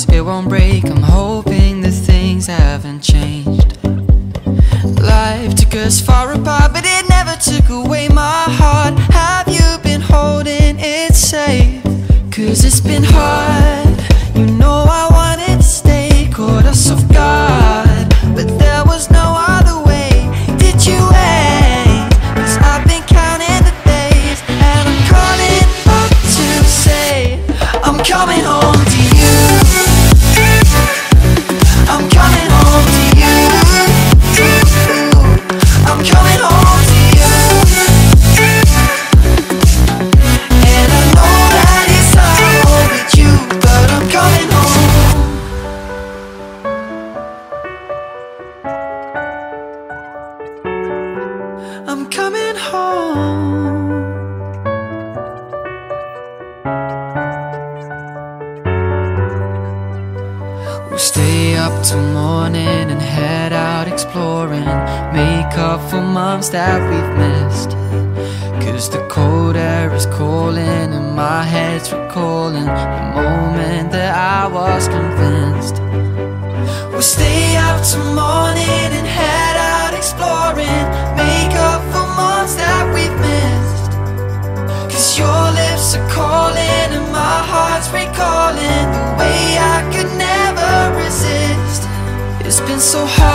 promise it won't break. I'm hoping that things haven't changed. Life took us far apart, but it never took away my heart. Have you been holding it safe? 'Cause it's been hard. You know I wanted to stay, caught us off guard, but there was no other way. Did you wait? 'Cause I've been counting the days, and I'm calling up to say I'm coming home to you. I'm coming home to you. I'm coming home to you. And I know that it's hard with you, but I'm coming home. I'm coming home. We'll stay up till morning and head out exploring, make up for months that we've missed. 'Cause the cold air is calling and my head's recalling the moment that I was convinced. We'll stay up till morning and head out exploring, make up for months that we've missed. 'Cause your lips are calling and my heart's recalling the way I could never resist. It's been so hard.